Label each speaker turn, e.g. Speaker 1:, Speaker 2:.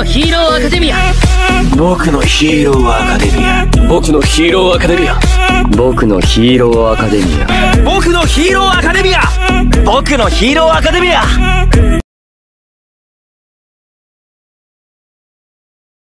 Speaker 1: ヒーローアカデミア。
Speaker 2: 僕のヒーローアカデミア。
Speaker 3: 僕のヒーローアカデミア。
Speaker 4: 僕のヒーローアカデミア。
Speaker 2: 僕のヒーローアカデミア。僕のヒーローアカデミア。